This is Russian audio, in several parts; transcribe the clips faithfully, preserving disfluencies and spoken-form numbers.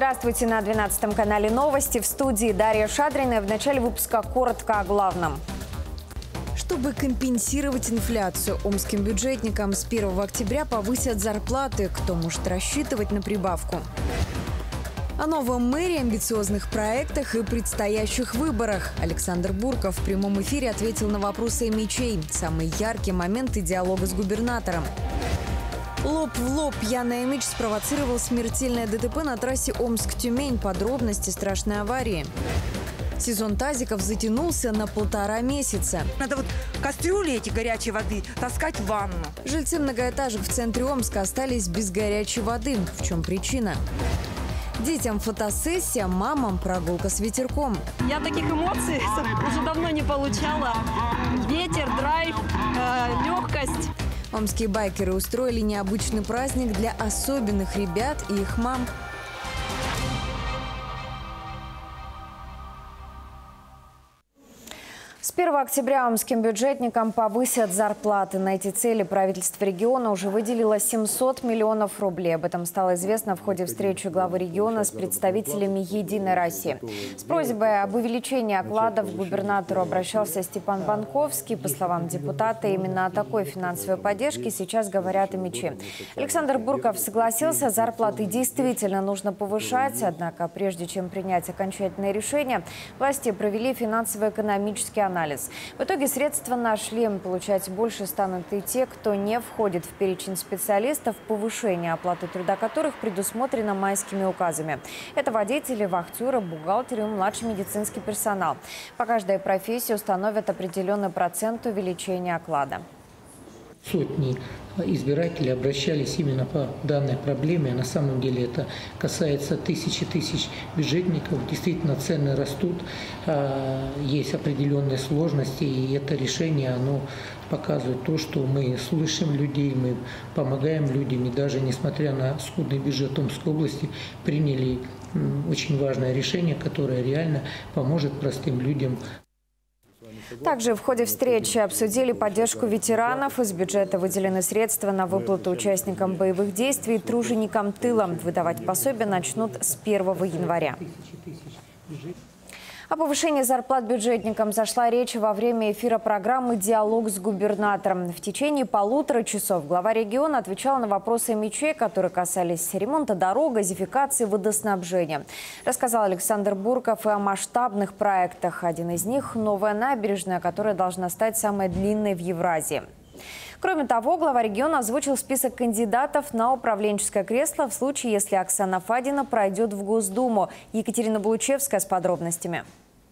Здравствуйте, на двенадцатом канале новости. В студии Дарья Шадрина. В начале выпуска коротко о главном. Чтобы компенсировать инфляцию, омским бюджетникам с первого октября повысят зарплаты. Кто может рассчитывать на прибавку? О новом мэре, амбициозных проектах и предстоящих выборах. Александр Бурков в прямом эфире ответил на вопросы мечей. Самый яркий момент диалога с губернатором. Лоб в лоб пьяный Мич спровоцировал смертельное ДТП на трассе Омск-Тюмень. Подробности страшной аварии. Сезон тазиков затянулся на полтора месяца. Надо вот кастрюли эти горячей воды таскать в ванну. Жильцы многоэтажек в центре Омска остались без горячей воды. В чем причина? Детям фотосессия, мамам прогулка с ветерком. Я таких эмоций уже давно не получала. Ветер, драйв, э, легкость. Омские байкеры устроили необычный праздник для особенных ребят и их мам. С первого октября омским бюджетникам повысят зарплаты. На эти цели правительство региона уже выделило семьсот миллионов рублей. Об этом стало известно в ходе встречи главы региона с представителями «Единой России». С просьбой об увеличении окладов к губернатору обращался Степан Банковский. По словам депутата, именно о такой финансовой поддержке сейчас говорят и мечи. Александр Бурков согласился, зарплаты действительно нужно повышать. Однако, прежде чем принять окончательное решение, власти провели финансово-экономический анализ. Анализ. В итоге средства нашли. Получать больше станут и те, кто не входит в перечень специалистов, повышение оплаты труда которых предусмотрено майскими указами. Это водители, вахтеры, бухгалтеры и младший медицинский персонал. По каждой профессии установят определенный процент увеличения оклада. Сотни избирателей обращались именно по данной проблеме. На самом деле это касается тысячи тысяч бюджетников. Действительно, цены растут, есть определенные сложности, и это решение, оно показывает то, что мы слышим людей, мы помогаем людям, и даже несмотря на скудный бюджет Омской области, приняли очень важное решение, которое реально поможет простым людям. Также в ходе встречи обсудили поддержку ветеранов. Из бюджета выделены средства на выплату участникам боевых действий и труженикам тыла. Выдавать пособия начнут с первого января. О повышении зарплат бюджетникам зашла речь во время эфира программы «Диалог с губернатором». В течение полутора часов глава региона отвечал на вопросы мечей, которые касались ремонта дорог, газификации, водоснабжения. Рассказал Александр Бурков и о масштабных проектах. Один из них – новая набережная, которая должна стать самой длинной в Евразии. Кроме того, глава региона озвучил список кандидатов на управленческое кресло в случае, если Оксана Фадина пройдет в Госдуму. Екатерина Булучевская с подробностями.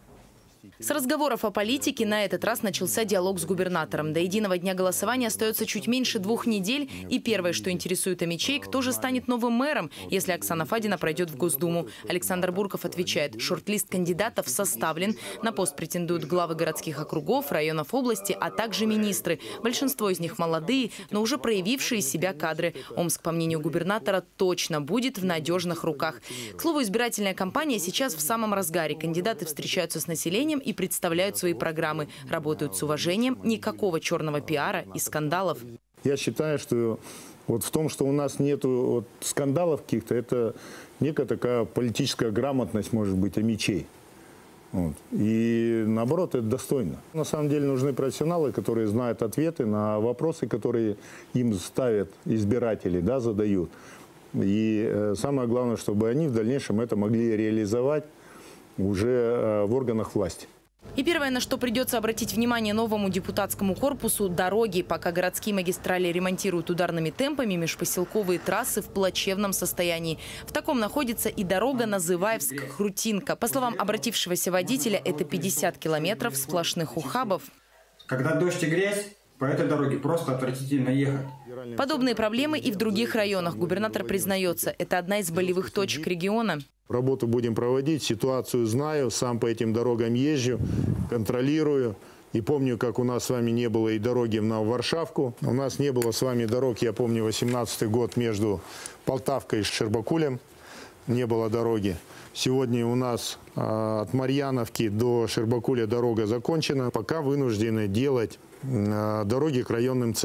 С разговоров о политике на этот раз начался диалог с губернатором. До единого дня голосования остается чуть меньше двух недель. И первое, что интересует мечей, кто же станет новым мэром, если Оксана Фадина пройдет в Госдуму. Александр Бурков отвечает, шорт-лист кандидатов составлен. На пост претендуют главы городских округов, районов области, а также министры. Большинство из них молодые, но уже проявившие себя кадры. Омск, по мнению губернатора, точно будет в надежных руках. К слову, избирательная кампания сейчас в самом разгаре. Кандидаты встречаются с населением и представляют свои программы. Работают с уважением, никакого черного пиара и скандалов. Я считаю, что вот в том, что у нас нет вот скандалов каких-то, это некая такая политическая грамотность, может быть, мечей. Вот. И наоборот, это достойно. На самом деле нужны профессионалы, которые знают ответы на вопросы, которые им ставят избиратели, да, задают. И э, самое главное, чтобы они в дальнейшем это могли реализовать уже э, в органах власти. И первое, на что придется обратить внимание новому депутатскому корпусу – дороги. Пока городские магистрали ремонтируют ударными темпами, межпоселковые трассы в плачевном состоянии. В таком находится и дорога Называевск-Хрутинка. По словам обратившегося водителя, это пятьдесят километров сплошных ухабов. Когда дождь и грязь, по этой дороге просто отвратительно ехать. Подобные проблемы и в других районах. Губернатор признается, это одна из болевых точек региона. Работу будем проводить, ситуацию знаю, сам по этим дорогам езжу, контролирую. И помню, как у нас с вами не было и дороги на Варшавку. У нас не было с вами дорог, я помню, восемнадцатый год между Полтавкой и Щербакулем. Не было дороги. Сегодня у нас э, от Марьяновки до Щербакуля дорога закончена. Пока вынуждены делать э, дороги к районным центрам.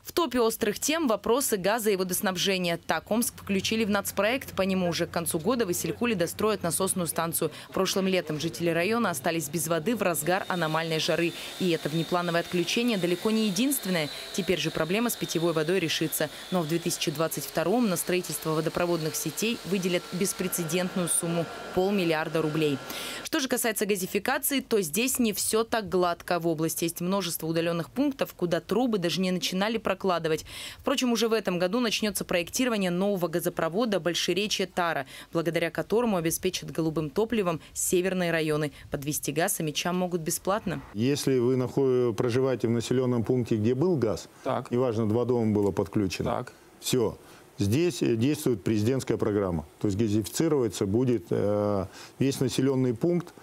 В топе острых тем – вопросы газа и водоснабжения. Так, Омск включили в нацпроект. По нему уже к концу года в Исилькуле достроят насосную станцию. Прошлым летом жители района остались без воды в разгар аномальной жары. И это внеплановое отключение далеко не единственное. Теперь же проблема с питьевой водой решится. Но в две тысячи двадцать втором на строительство водопроводных сетей выделят беспрецедентную сумму – полмиллиарда рублей. Что же касается газификации, то здесь не все так гладко. В области есть множество удаленных пунктов, куда трубы даже не начинали прокладывать. Впрочем, уже в этом году начнется проектирование нового газопровода Большеречье-Тара, благодаря которому обеспечат голубым топливом северные районы. Подвести газ амичам могут бесплатно. Если вы наход... проживаете в населенном пункте, где был газ, так. неважно, два дома было подключено, так. все. Здесь действует президентская программа. То есть газифицироваться будет э, весь населенный пункт,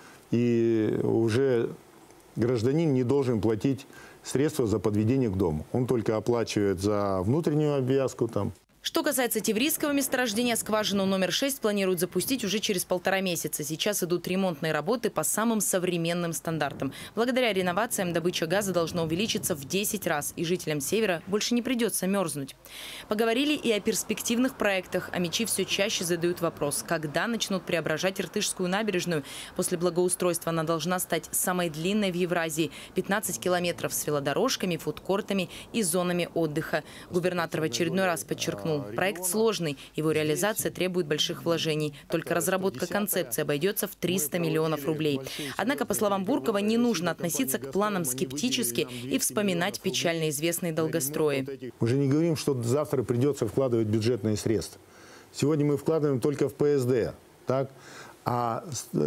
и уже гражданин не должен платить средства за подведение к дому. Он только оплачивает за внутреннюю обвязку там. Что касается тиврийского месторождения, скважину номер шесть планируют запустить уже через полтора месяца. Сейчас идут ремонтные работы по самым современным стандартам. Благодаря реновациям добыча газа должна увеличиться в десять раз, и жителям севера больше не придется мерзнуть. Поговорили и о перспективных проектах. Амичи все чаще задают вопрос, когда начнут преображать Иртышскую набережную. После благоустройства она должна стать самой длинной в Евразии. пятнадцать километров с велодорожками, фудкортами и зонами отдыха. Губернатор в очередной раз подчеркнул, проект сложный, его реализация требует больших вложений. Только разработка концепции обойдется в триста миллионов рублей. Однако, по словам Буркова, не нужно относиться к планам скептически и вспоминать печально известные долгострои. Мы же не говорим, что завтра придется вкладывать бюджетные средства. Сегодня мы вкладываем только в ПСД, так? А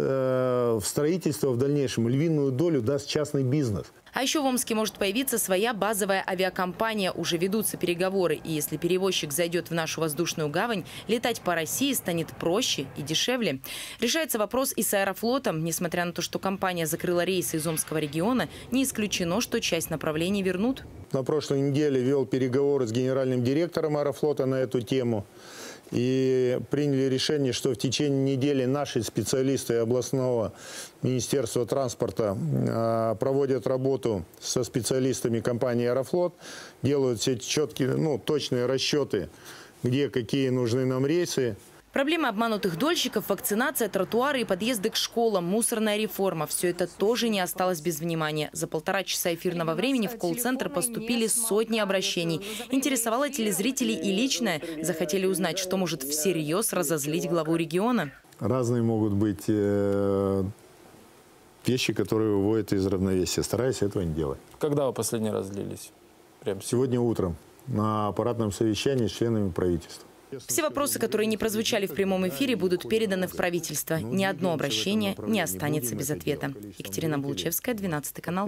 э, в строительство в дальнейшем львиную долю даст частный бизнес. А еще в Омске может появиться своя базовая авиакомпания. Уже ведутся переговоры. И если перевозчик зайдет в нашу воздушную гавань, летать по России станет проще и дешевле. Решается вопрос и с Аэрофлотом. Несмотря на то, что компания закрыла рейсы из Омского региона, не исключено, что часть направлений вернут. На прошлой неделе вел переговоры с генеральным директором Аэрофлота на эту тему. И приняли решение, что в течение недели наши специалисты областного министерства транспорта э, проводят работу со специалистами компании «Аэрофлот», делают все четкие, ну, точные расчеты, где какие нужны нам рейсы. Проблема обманутых дольщиков, вакцинация, тротуары и подъезды к школам, мусорная реформа – все это тоже не осталось без внимания. За полтора часа эфирного времени в колл-центр поступили сотни обращений. Интересовало телезрителей и личное. Захотели узнать, что может всерьез разозлить главу региона. Разные могут быть э, вещи, которые выводят из равновесия. Стараюсь этого не делать. Когда вы последний раз злились? Прямо сегодня утром на аппаратном совещании с членами правительства. Все вопросы, которые не прозвучали в прямом эфире, будут переданы в правительство. Ни одно обращение не останется без ответа. Екатерина Булучевская, двенадцатый канал.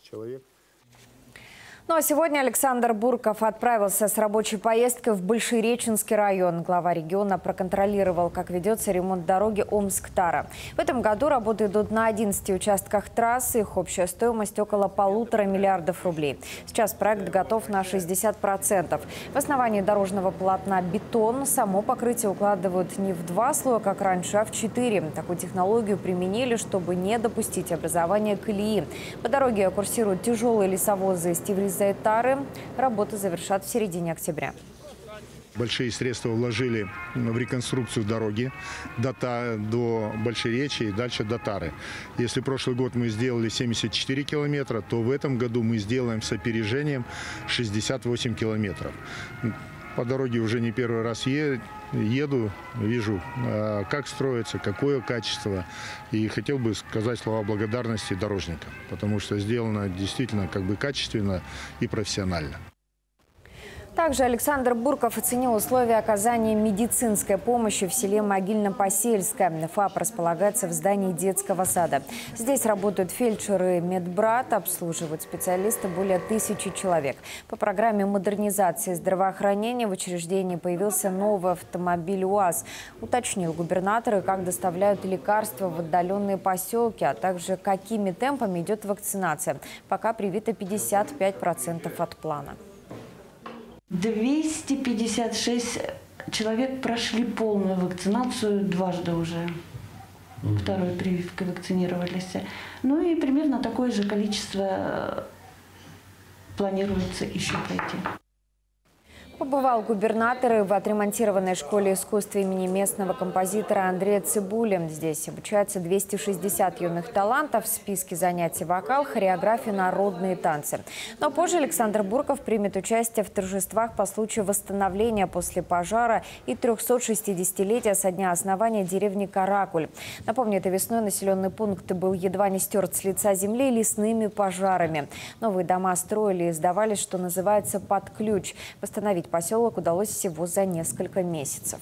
Ну а сегодня Александр Бурков отправился с рабочей поездкой в Большереченский район. Глава региона проконтролировал, как ведется ремонт дороги Омск-Тара. В этом году работы идут на одиннадцати участках трассы. Их общая стоимость около полутора миллиардов рублей. Сейчас проект готов на шестьдесят процентов. В основании дорожного полотна бетон. Само покрытие укладывают не в два слоя, как раньше, а в четыре. Такую технологию применили, чтобы не допустить образования колеи. По дороге курсируют тяжелые лесовозы из Тивриза и Тары. Работы завершат в середине октября. Большие средства вложили в реконструкцию дороги до, до Большеречья и дальше до Тары. Если прошлый год мы сделали семьдесят четыре километра, то в этом году мы сделаем с опережением шестьдесят восемь километров. По дороге уже не первый раз еду, вижу, как строится, какое качество. И хотел бы сказать слова благодарности дорожникам, потому что сделано действительно как бы качественно и профессионально. Также Александр Бурков оценил условия оказания медицинской помощи в селе Могильно-Посельское. ФАП располагается в здании детского сада. Здесь работают фельдшеры и медбрат, обслуживают специалисты более тысячи человек. По программе модернизации здравоохранения в учреждении появился новый автомобиль УАЗ. Уточнил губернатор, как доставляют лекарства в отдаленные поселки, а также какими темпами идет вакцинация. Пока привито пятьдесят пять процентов от плана. двести пятьдесят шесть человек прошли полную вакцинацию дважды уже. Угу. Второй прививкой вакцинировались. Ну и примерно такое же количество планируется еще пройти. Побывал губернатор и в отремонтированной школе искусства имени местного композитора Андрея Цибули. Здесь обучаются двести шестьдесят юных талантов. В списке занятий вокал, хореография, народные танцы. Но позже Александр Бурков примет участие в торжествах по случаю восстановления после пожара и трехсотшестидесятилетия со дня основания деревни Каракуль. Напомню, этой весной населенный пункт был едва не стерт с лица земли лесными пожарами. Новые дома строили и сдавались, что называется, под ключ. Восстановить поселок удалось всего за несколько месяцев.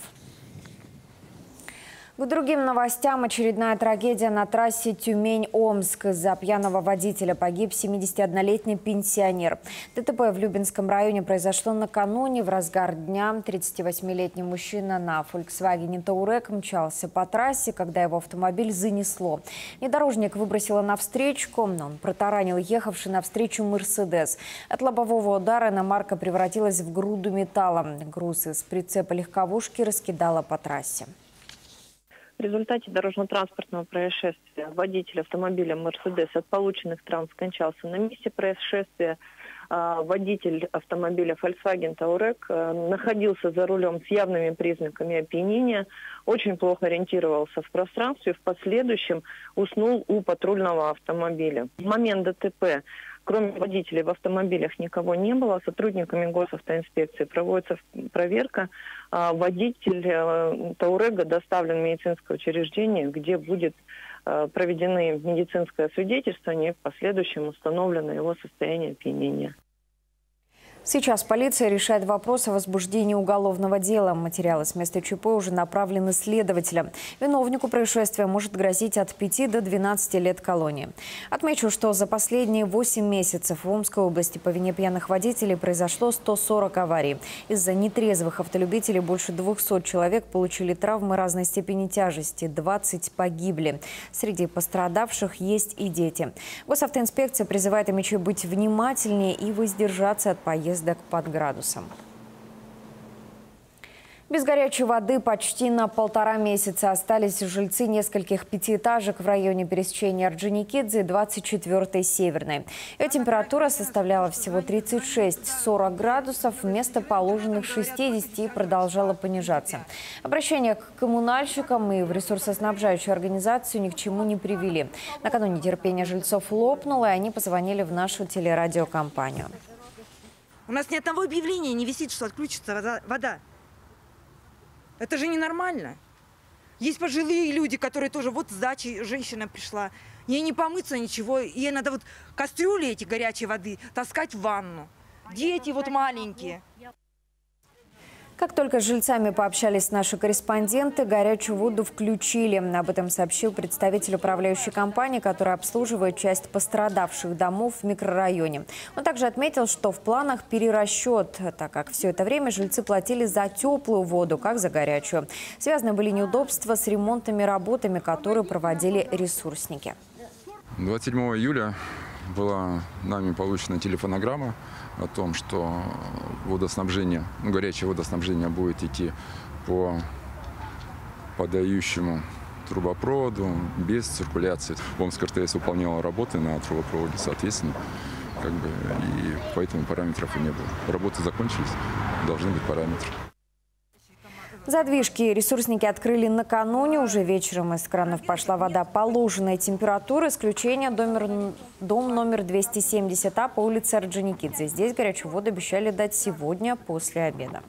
К другим новостям. Очередная трагедия на трассе Тюмень-Омск. Из-за пьяного водителя погиб семидесятиоднолетний пенсионер. ДТП в Любинском районе произошло накануне. В разгар дня тридцативосьмилетний мужчина на Volkswagen Touareg мчался по трассе, когда его автомобиль занесло. Внедорожник выбросило навстречу, но он протаранил ехавший навстречу Мерседес. От лобового удара иномарка превратилась в груду металла. Груз из прицепа легковушки раскидала по трассе. В результате дорожно-транспортного происшествия водитель автомобиля «Мерседес» от полученных травм скончался на месте происшествия. Водитель автомобиля Volkswagen Touareg находился за рулем с явными признаками опьянения, очень плохо ориентировался в пространстве, в последующем уснул у патрульного автомобиля. В момент ДТП, кроме водителей, в автомобилях никого не было. Сотрудниками госавтоинспекции проводится проверка. Водитель Touareg доставлен в медицинское учреждение, где будет проведены медицинское освидетельствование и в последующем установлено его состояние опьянения. Сейчас полиция решает вопрос о возбуждении уголовного дела. Материалы с места ЧП уже направлены следователям. Виновнику происшествия может грозить от пяти до двенадцати лет колонии. Отмечу, что за последние восемь месяцев в Омской области по вине пьяных водителей произошло сто сорок аварий. Из-за нетрезвых автолюбителей больше двухсот человек получили травмы разной степени тяжести, двадцать погибли. Среди пострадавших есть и дети. Госавтоинспекция призывает омичей быть внимательнее и воздержаться от поездок под градусом. Без горячей воды почти на полтора месяца остались жильцы нескольких пятиэтажек в районе пересечения Орджоникидзе и двадцать четвёртой Северной. Ее температура составляла всего тридцать шесть — сорок градусов, вместо положенных шестидесяти продолжала понижаться. Обращения к коммунальщикам и в ресурсоснабжающую организацию ни к чему не привели. Накануне терпение жильцов лопнуло, и они позвонили в нашу телерадиокомпанию. У нас ни одного объявления не висит, что отключится вода. Это же ненормально. Есть пожилые люди, которые тоже, вот с дачи женщина пришла. Ей не помыться ничего, ей надо вот кастрюли эти горячей воды таскать в ванну. Дети вот маленькие. Как только с жильцами пообщались наши корреспонденты, горячую воду включили. Об этом сообщил представитель управляющей компании, которая обслуживает часть пострадавших домов в микрорайоне. Он также отметил, что в планах перерасчет, так как все это время жильцы платили за теплую воду, как за горячую. Связаны были неудобства с ремонтными работами, которые проводили ресурсники. двадцать седьмого июля была нами получена телефонограмма о том, что водоснабжение, ну, горячее водоснабжение будет идти по подающему трубопроводу без циркуляции. Омск РТС выполняла работы на трубопроводе, соответственно, как бы, и поэтому параметров и не было. Работы закончились, должны быть параметры. Задвижки ресурсники открыли накануне. Уже вечером из кранов пошла вода положенной температуры. Исключение дом, дом номер двести семьдесят А по улице Орджоникидзе. Здесь горячую воду обещали дать сегодня после обеда.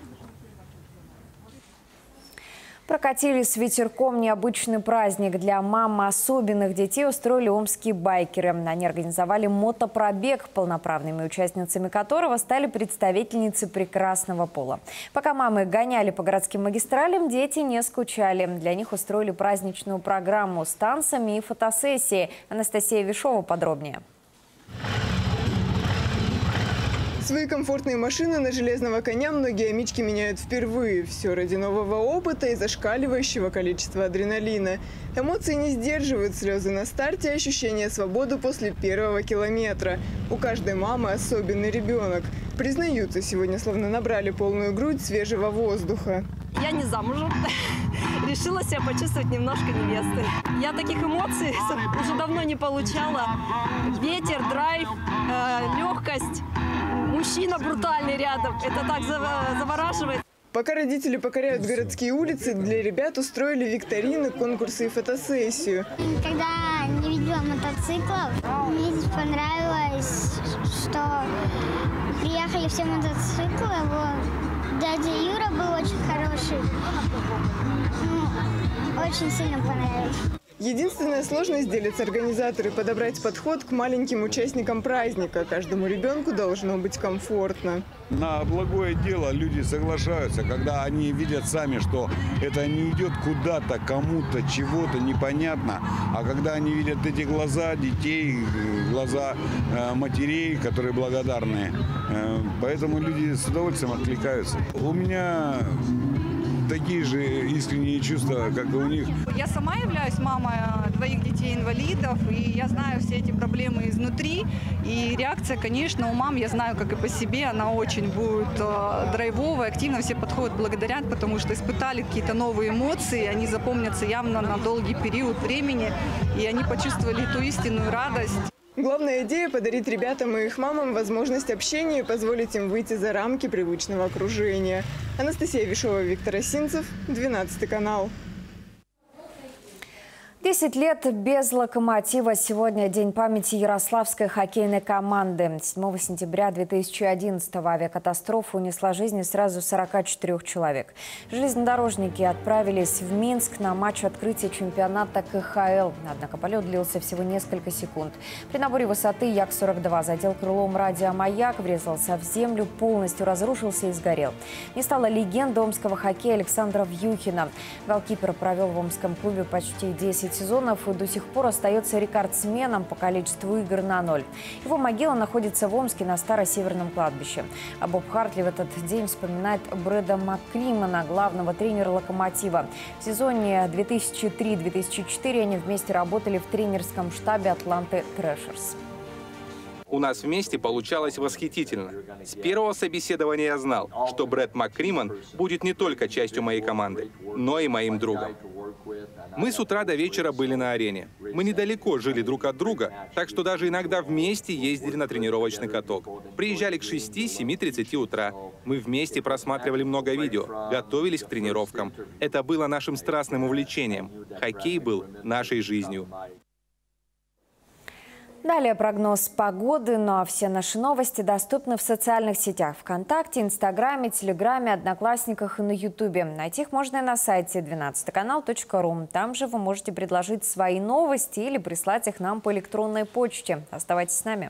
Прокатили с ветерком необычный праздник. Для мам особенных детей устроили омские байкеры. Они организовали мотопробег, полноправными участницами которого стали представительницы прекрасного пола. Пока мамы гоняли по городским магистралям, дети не скучали. Для них устроили праздничную программу с танцами и фотосессией. Анастасия Вишова подробнее. Свои комфортные машины на железного коня многие омички меняют впервые. Все ради нового опыта и зашкаливающего количества адреналина. Эмоции не сдерживают, слезы на старте, ощущение свободы после первого километра. У каждой мамы особенный ребенок. Признаются, сегодня словно набрали полную грудь свежего воздуха. Я не замужем. Решила себя почувствовать немножко невестой. Я таких эмоций уже давно не получала. Ветер, драйв, э, легкость. мужчина брутальный рядом. Это так завораживает. Пока родители покоряют городские улицы, для ребят устроили викторины, конкурсы и фотосессию. Когда не видела мотоциклов, мне здесь понравилось, что приехали все мотоциклы. Вот. Дядя Юра был очень хороший. Ну, очень сильно понравилось. Единственная сложность, делятся организаторы, подобрать подход к маленьким участникам праздника. Каждому ребенку должно быть комфортно. На благое дело люди соглашаются, когда они видят сами, что это не идет куда-то, кому-то, чего-то непонятно. А когда они видят эти глаза детей, глаза э, матерей, которые благодарны, э, поэтому люди с удовольствием откликаются. У меня такие же искренние чувства, как и у них. Я сама являюсь мамой двоих детей-инвалидов, и я знаю все эти проблемы изнутри. И реакция, конечно, у мам, я знаю, как и по себе, она очень будет э, драйвовая, активно все подходят, благодарят, потому что испытали какие-то новые эмоции, они запомнятся явно на долгий период времени, и они почувствовали ту истинную радость. Главная идея – подарить ребятам и их мамам возможность общения и позволить им выйти за рамки привычного окружения. Анастасия Вишова, Виктор Осинцев, двенадцатый канал. Десять лет без «Локомотива». Сегодня день памяти ярославской хоккейной команды. седьмого сентября две тысячи одиннадцатого авиакатастрофа унесла жизни сразу сорока четырёх человек. Железнодорожники отправились в Минск на матч открытия чемпионата ка ха эл. Однако полет длился всего несколько секунд. При наборе высоты Як сорок два задел крылом радиомаяк, врезался в землю, полностью разрушился и сгорел. Не стало легенды омского хоккея Александра Вьюхина. Голкипер провел в омском клубе почти десять сезонов и до сих пор остается рекордсменом по количеству игр на ноль. Его могила находится в Омске на Старо-Северном кладбище. А Боб Хартли в этот день вспоминает Брэда Маккримана, главного тренера «Локомотива». В сезоне две тысячи три — две тысячи четыре они вместе работали в тренерском штабе «Атланты Трэшерс». У нас вместе получалось восхитительно. С первого собеседования я знал, что Брэд Маккриман будет не только частью моей команды, но и моим другом. Мы с утра до вечера были на арене. Мы недалеко жили друг от друга, так что даже иногда вместе ездили на тренировочный каток. Приезжали к шести-семи тридцати утра. Мы вместе просматривали много видео, готовились к тренировкам. Это было нашим страстным увлечением. Хоккей был нашей жизнью. Далее прогноз погоды, ну а все наши новости доступны в социальных сетях: ВКонтакте, Инстаграме, Телеграме, Одноклассниках и на Ютубе. Найти их можно и на сайте двенадцатый канал точка ру. Там же вы можете предложить свои новости или прислать их нам по электронной почте. Оставайтесь с нами.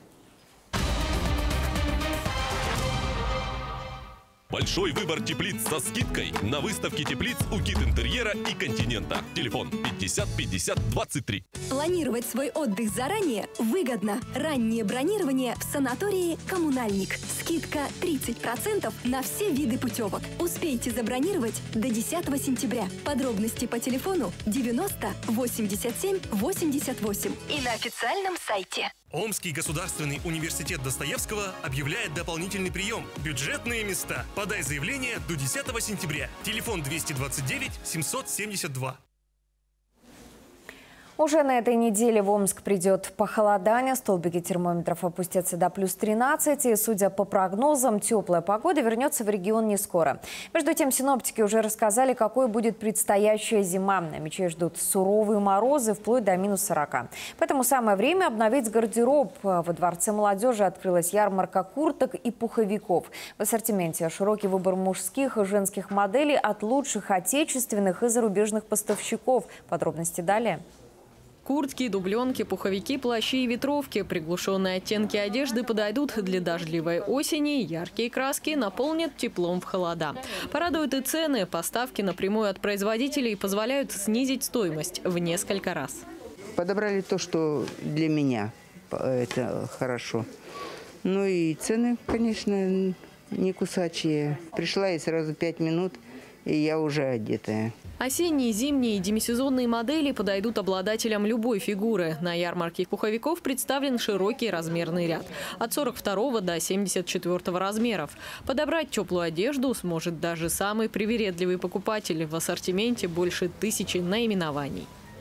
Большой выбор теплиц со скидкой на выставке теплиц у Кит Интерьера и Континента. Телефон пятьдесят пятьдесят двадцать три. Планировать свой отдых заранее выгодно. Раннее бронирование в санатории «Коммунальник». Скидка тридцать процентов на все виды путевок. Успейте забронировать до десятого сентября. Подробности по телефону девяносто восемьдесят семь восемьдесят восемь и на официальном сайте. Омский государственный университет Достоевского объявляет дополнительный прием. Бюджетные места. Подай заявление до десятого сентября. Телефон двести двадцать девять семьсот семьдесят два. Уже на этой неделе в Омск придет похолодание. Столбики термометров опустятся до плюс тринадцати. Судя по прогнозам, теплая погода вернется в регион не скоро. Между тем, синоптики уже рассказали, какой будет предстоящая зима. На Мечей ждут суровые морозы вплоть до минус сорока. Поэтому самое время обновить гардероб. Во Дворце молодежи открылась ярмарка курток и пуховиков. В ассортименте широкий выбор мужских и женских моделей от лучших отечественных и зарубежных поставщиков. Подробности далее. Куртки, дубленки, пуховики, плащи и ветровки. Приглушенные оттенки одежды подойдут для дождливой осени. Яркие краски наполнят теплом в холода. Порадуют и цены. Поставки напрямую от производителей позволяют снизить стоимость в несколько раз. Подобрали то, что для меня это хорошо. Ну и цены, конечно, не кусачие. Пришла и сразу пять минут, и я уже одетая. Осенние, зимние и демисезонные модели подойдут обладателям любой фигуры. На ярмарке пуховиков представлен широкий размерный ряд. От сорок второго до семьдесят четвёртого размеров. Подобрать теплую одежду сможет даже самый привередливый покупатель. В ассортименте больше тысячи наименований.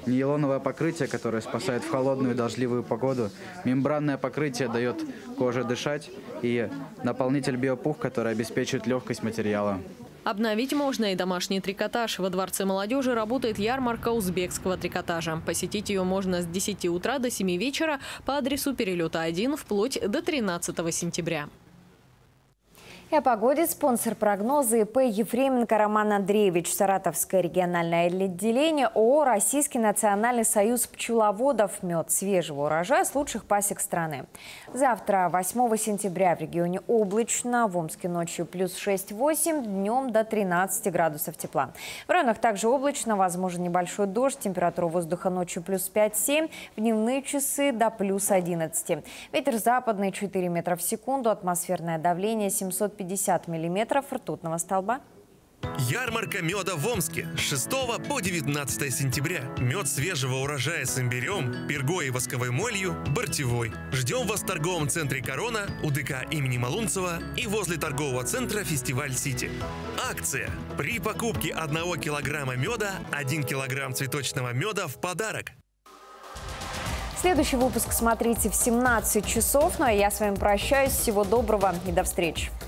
нейлоновое покрытие, которое спасает в холодную и дождливую погоду, мембранное покрытие дает коже дышать и наполнитель биопух, который обеспечивает легкость материала. Обновить можно и домашний трикотаж. Во Дворце молодежи работает ярмарка узбекского трикотажа. Посетить ее можно с десяти утра до семи вечера по адресу Перелета один вплоть до тринадцатого сентября. И о погоде спонсор прогноза ИП Ефременко Роман Андреевич, Саратовское региональное отделение, ООО «Российский национальный союз пчеловодов». Мед свежего урожая с лучших пасек страны. Завтра, восьмого сентября, в регионе облачно. В Омске ночью плюс шесть-восемь, днем до тринадцати градусов тепла. В районах также облачно, возможен небольшой дождь. Температура воздуха ночью плюс пять-семь, в дневные часы до плюс одиннадцати. Ветер западный четыре метра в секунду, атмосферное давление семьсот пятьдесят миллиметров ртутного столба. Ярмарка меда в Омске с шестого по девятнадцатое сентября. Мед свежего урожая с имбирем, пергой и восковой молью «Бортевой». Ждем вас в торговом центре «Корона», УДК имени Малунцева и возле торгового центра «Фестиваль Сити». Акция. При покупке одного килограмма меда один килограмм цветочного меда в подарок. Следующий выпуск смотрите в семнадцать часов. Ну а я с вами прощаюсь. Всего доброго и до встречи.